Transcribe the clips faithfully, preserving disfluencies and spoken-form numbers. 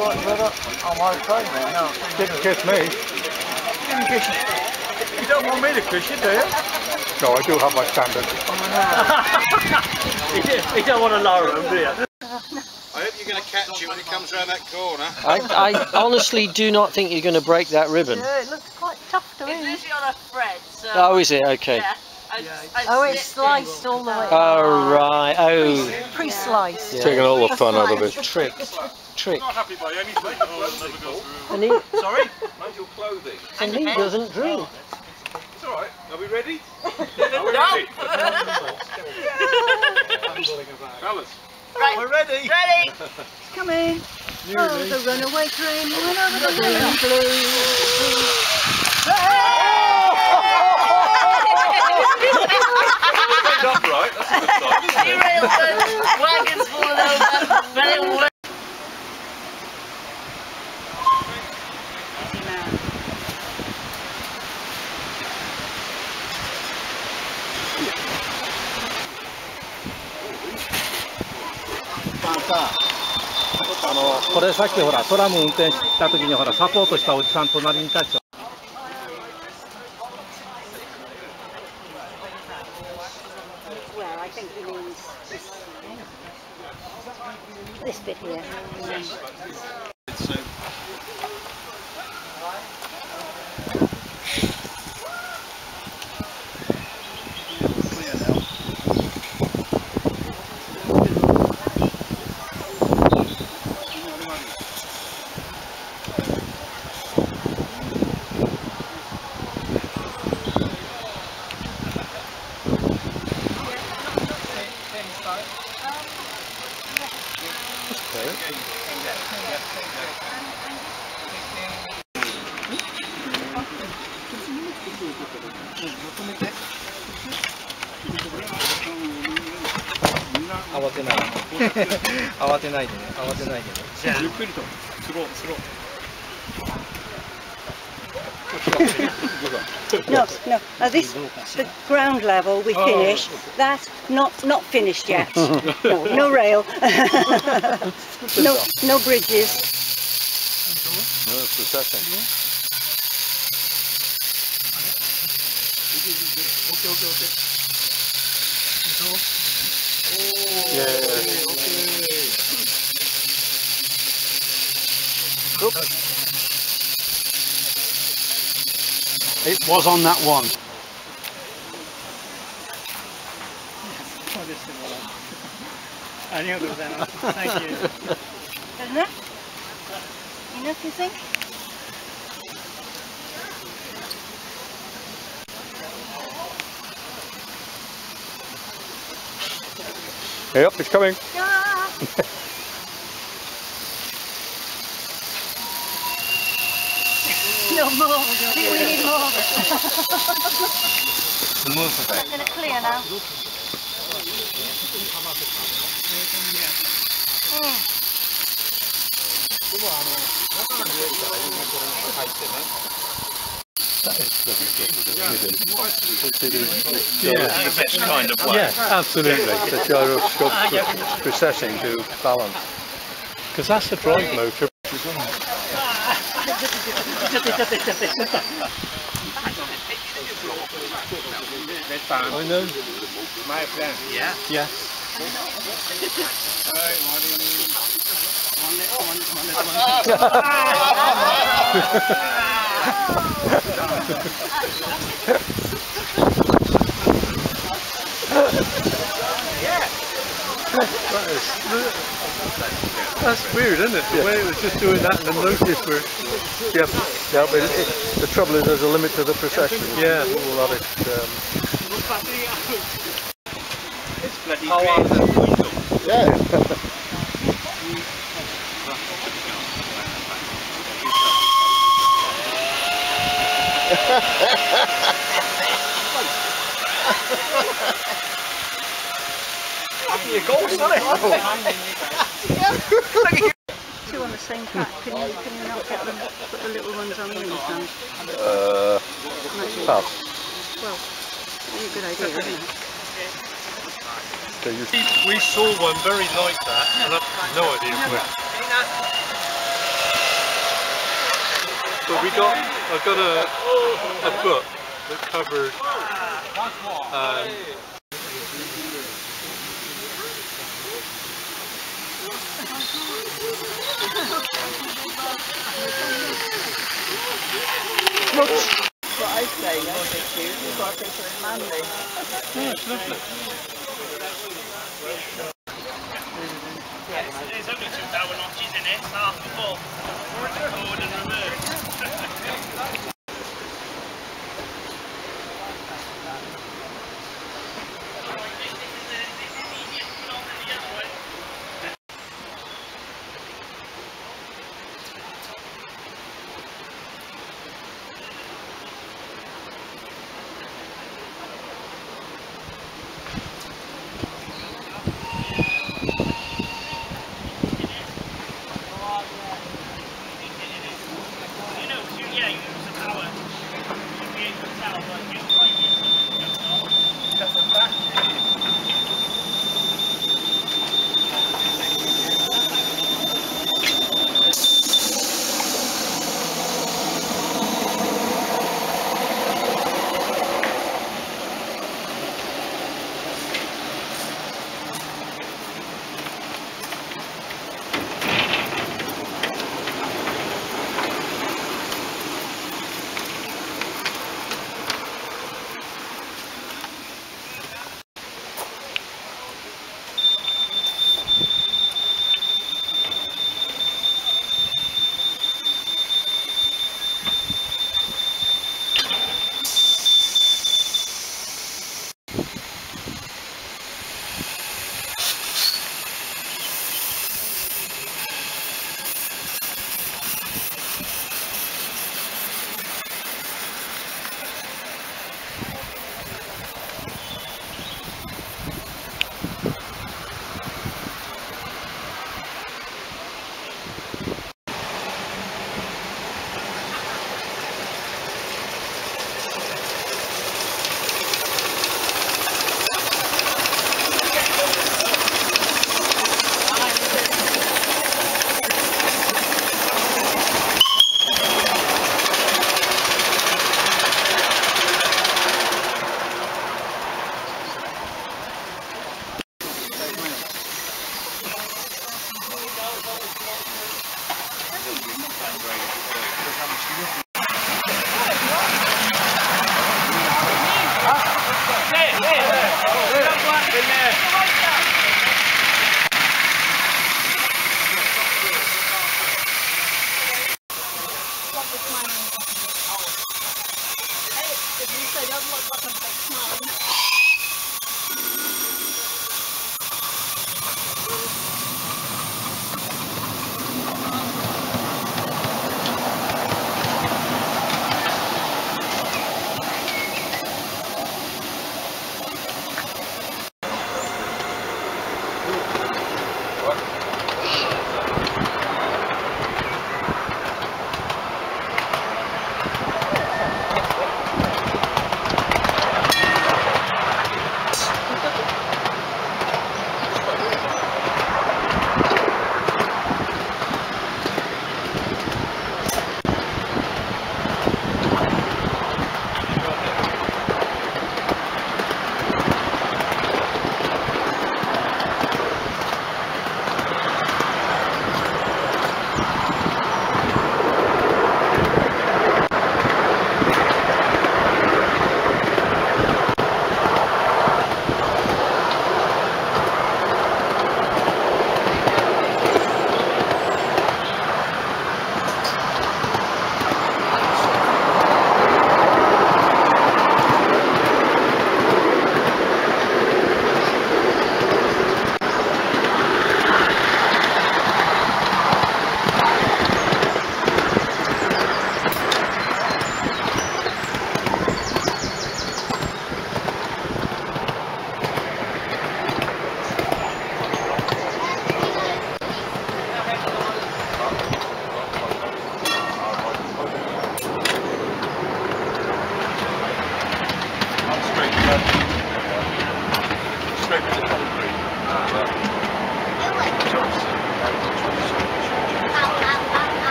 I'm okay, man. No. Didn't kiss me. Didn't kiss you. You don't want me to kiss you, do you? No, I do have my standards. You don't want to lower them, do you? I hope you're going to catch it when it comes round that corner. I, I honestly do not think you're going to break that ribbon. Yeah, it looks quite tough to me. It's usually on a thread, so... Oh, is it? Okay. Yeah. I, Yeah, I oh, it's sliced all the way. Oh, right. Oh. Pre-sliced. Yeah. Taking all the fun out of it. Trick. Trick. Not happy by anything. Oh, never go through. And he, Sorry? Mind your clothing. and he doesn't drink. It's alright. Are we ready? No! Fellas. Right. We're ready. Ready? Come in. Oh, the runaway train went over the hill and blue. Not right. That's a good sign. Derailed and wagons falling over, but it worked. Well, あのこれさっきほらトラム運転した時にほらサポートしたおじさん隣に立って Well, I think he means this, this bit here. No, no. Uh, this, the ground level we finish. That not not finished yet. No, no rail. no, no bridges. No, it's processing. Yeah. It was on that one. Thank you. Good enough? Enough, you think? Yep, it's coming. Ah. No more. I think we need more. I'm going to clear now. Mm. Yeah, the best kind of way. Yeah, absolutely. The gyroscope processing to balance. Because that's the drive motor. I know. My plan. Yeah? Yeah. That is, that's weird, isn't it? The way it was just doing that and the notice were... Yep. Yeah, but it, it, the trouble is there's a limit to the procession. Yeah. A lot of... Um... It's bloody Yeah. Your goals, isn't it? Two on the same pack. Can you, can you not get them, put the little ones on the understand? Uh, pass. Well, that's a good idea, isn't it? Okay, you... We saw one very like that, and I've no idea where. But we got, I got a, a book that covered um, What I say, no issues, we've got a picture in Manly. yeah, it's lovely. There's only two power notches in it, half the full. Forward and reverse.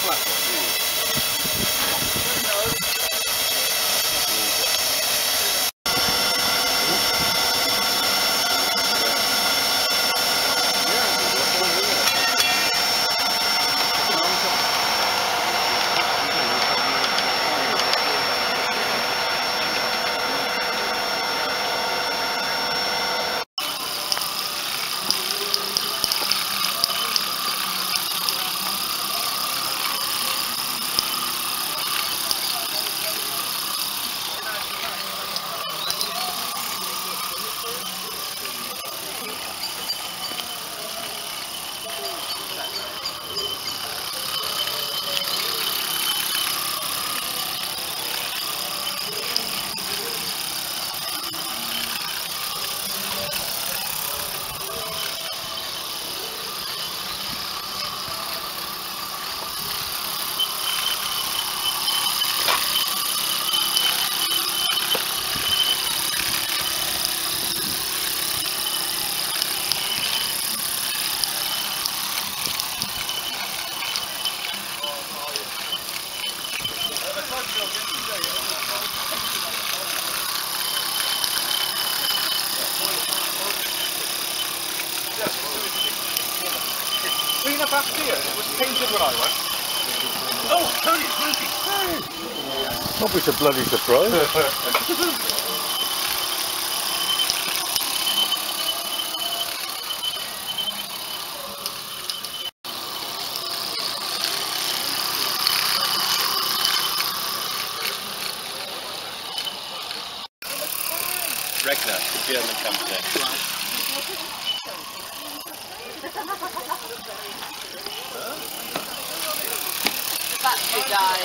Clean up after you. It was painted when I went. Oh, Tony's moving. Not be so bloody surprised. Regner, the German company. Battery died.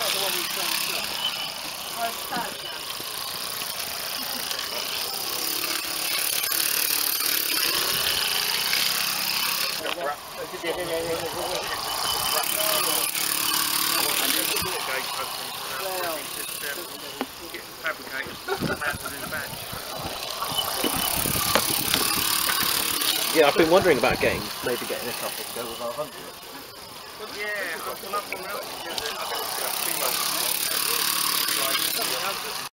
Yeah, I've been wondering about getting, maybe getting a couple to go with our hundred. Yeah, I'll come up and help you.